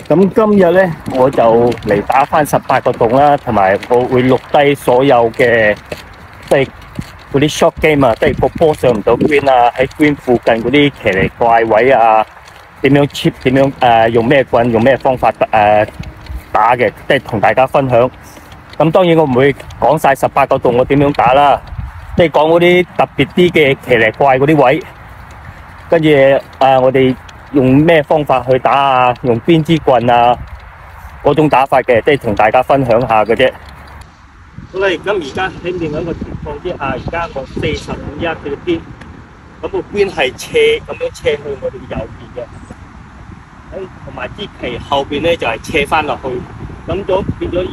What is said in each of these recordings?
咁今日咧，我就嚟打翻18個洞啦，同埋我會錄低所有嘅，即係嗰啲 short game 啊，即係個波上唔到 green 啊，喺 green 附近嗰啲奇離怪位啊，點樣 chip，點樣用咩棍，用咩方法打嘅，即係同大家分享。咁當然我唔會講晒18個洞我點樣打啦，即係講嗰啲特別啲嘅奇離怪嗰啲位，跟住我哋用咩方法去打啊？用邊支棍啊？嗰種打法嘅，即係同大家分享下嘅啫。好啦，咁而家喺另外一個情況之下，而家我45一嘅邊，咁個邊係斜咁樣斜去我哋右邊嘅，同埋支旗後邊咧就係斜翻落去，咁咗變咗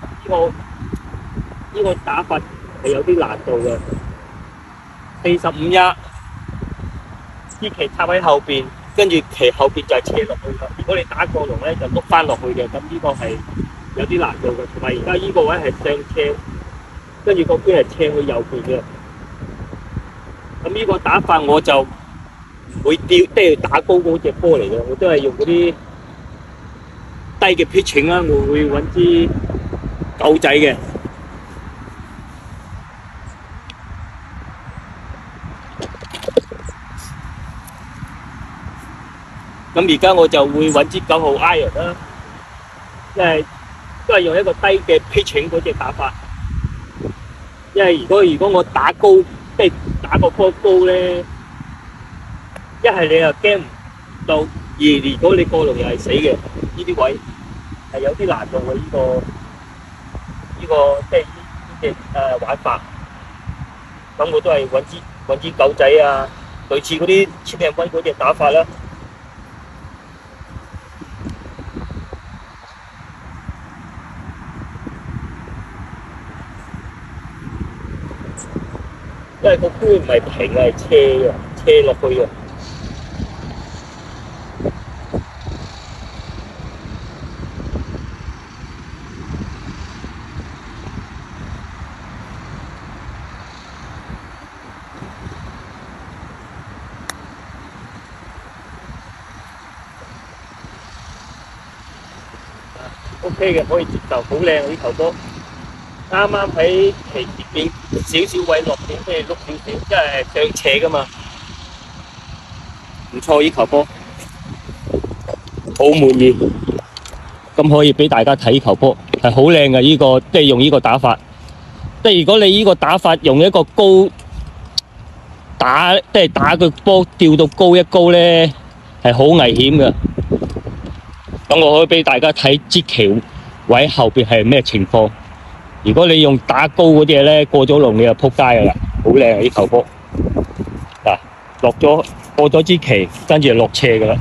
呢個打法係有啲難度嘅。45一，支旗插喺後邊。跟住旗後邊就係斜落去啦。如果你打過龍咧，就碌翻落去嘅。咁呢個係有啲難度嘅。同埋而家呢個位係上斜，跟住個邊係斜去右邊嘅。咁呢個打法我就唔會吊，即係打高嗰隻波嚟嘅。我都係用嗰啲低嘅 pitching 啦。我會揾支狗仔嘅。咁而家我就會揾支9號 iron 啦，因為都係用一個低嘅 pitching 嗰隻打法。因為如果我打高，即係打個波高咧，一係你又驚唔到，而如果你過龍又係死嘅，呢啲位係有啲難度嘅。呢個即係呢隻玩法。咁我都係揾支狗仔啊，類似嗰啲 chip and run 嗰隻打法啦。因為個พื้唔係平嘅，係斜嘅，斜落去嘅。OK 嘅，可以接受，好靚呢球波。啱啱喺旗前邊少少位落點，即係碌少少，即係上斜噶嘛，唔錯呢球波，好滿意。咁可以俾大家睇呢球波，係好靚嘅呢個，即係用呢個打法。即係如果你呢個打法用一個高打，即係打個波吊到高一高咧，係好危險嘅。咁我可以俾大家睇支旗位後邊係咩情況。如果你用打高嗰啲嘢咧，過咗龍你就撲街噶啦，好靚啊！呢球波嗱，過咗支旗，跟住就落斜噶啦，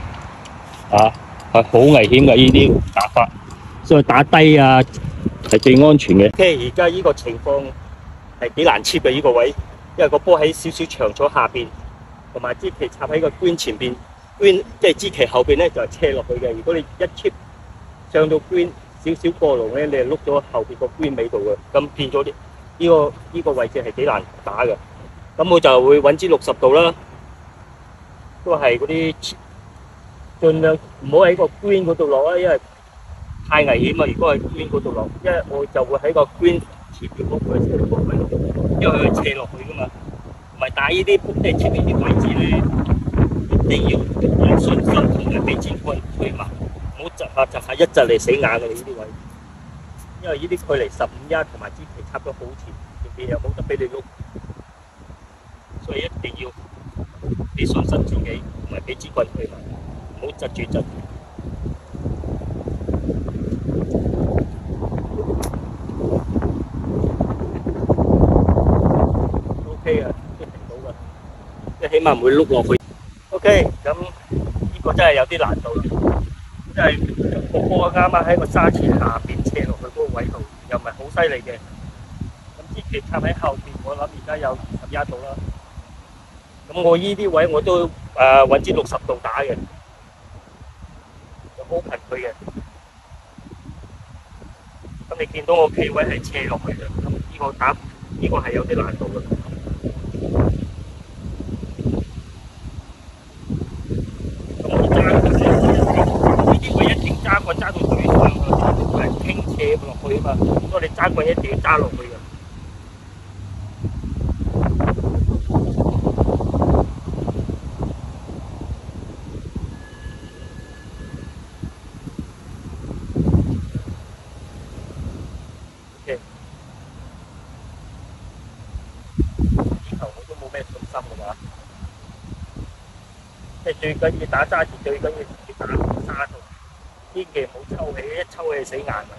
係好危險嘅呢啲打法，所以打低啊係最安全嘅。OK， 而家呢個情況係幾難切嘅呢個位，因為個波喺少少長咗下邊，同埋支旗插喺個 green 前邊 ，green 即係支旗後邊咧就係斜落去嘅。如果你一 chip 上到 green，少少過龍咧，你係碌咗後邊個 green 尾度嘅，咁變咗呢個位置係幾難打嘅。咁我就會揾支60度啦，都係嗰啲盡量唔好喺個 green 嗰度落啦，因為太危險啊！如果喺 green 嗰度落，因為我就會喺個 green 前邊嗰個位度，因為佢斜落去噶嘛。同埋打呢啲即係前面啲位置咧，一定要有信心同埋俾支棍推埋。唔好窒下一窒嚟死硬嘅你呢啲位，因為呢啲距離15一同埋支旗插咗好前，前邊又冇得俾你碌，所以一定要俾信心自己，同埋俾支棍佢埋，唔好窒住窒。OK 啊，都停到㗎，即係起碼唔會碌落去。OK，咁呢個真係有啲難度。即係個波啱啱喺個沙池下邊斜落去嗰個位度，又唔係好犀利嘅。咁支旗插喺後邊，我諗而家有21度啦。咁我依啲位我都揾支60度打嘅，就好近佢嘅。咁你見到我企位係斜落去嘅，咁呢個係有啲難度嘅。咁我揸呢啲位一定揸我揸到水上啊，佢係傾斜落去啊嘛，所以你揸棍一定要揸落去嘅。以後我都冇咩信心嘅話，即係最緊要打揸字，最緊要自己打沙度，千祈唔好抽起，一抽起死硬啊！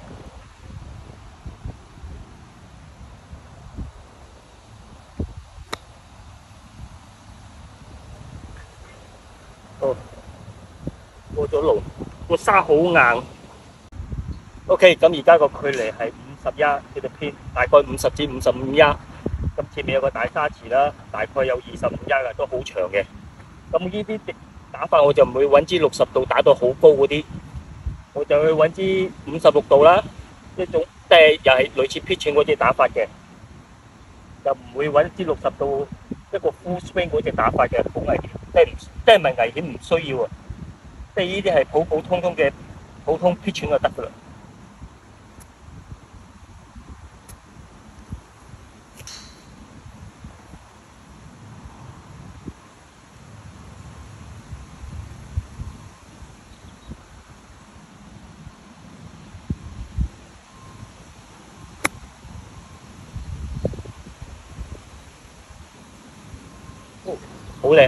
哦，過咗路，個沙好硬。OK，咁而家個距離係51呢度偏，大概50至55一。咁前面有個大沙池啦，大概有25一嘅，都好長嘅。咁呢啲打法我就唔會揾支60度打到好高嗰啲，我就去揾支56度啦，一種即係又係類似 pitching 嗰啲打法嘅，就唔會揾支60度一個 full swing 嗰隻打法嘅，好危險，即係唔係危險唔需要啊，即係呢啲係普普通通嘅普通 pitching 就得噶啦。好靚。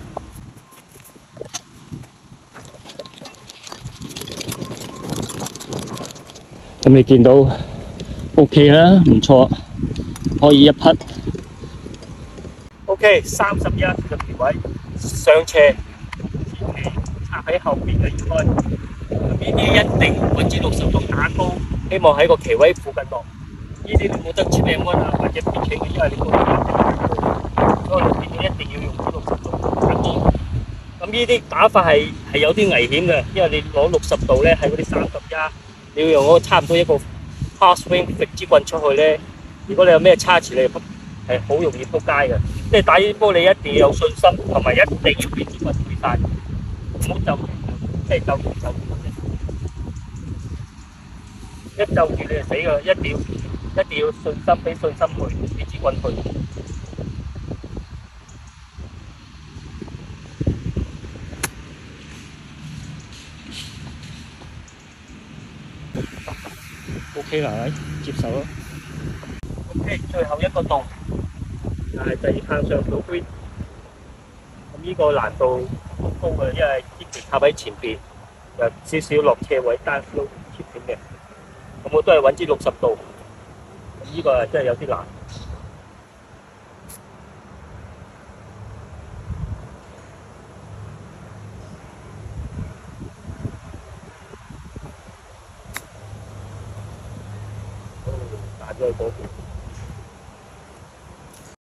咁你見到 OK 啦，唔錯，可以一匹。OK， 31嘅橋位上斜，前期插喺後邊嘅應該。咁呢啲一定揾支60度打高，希望喺個旗位附近落。呢啲你冇得切命安啊，或者撇傾嘅，因為你個位所以你一定要用支60度打高。咁呢啲打法係有啲危險嘅，因為你攞60度咧喺嗰啲31，你要用嗰個差唔多一個 half swing 揈支棍出去咧。如果你有咩差池，你係好容易撲街嘅。即係打呢啲波，你一定要有信心，同埋一定要俾支棍推晒，唔好就即係就住，一就住你就死㗎，一定要信心，俾信心去俾支棍去。OK 啦，接受咯。OK， 最後一個洞，就係第二棒上唔到 green。咁呢個難度好高嘅，因為啲旗插喺前邊，有少少落斜位單 flow 切片嘅。咁我都係揾支60度，咁呢個真係有啲難。打咗去嗰邊。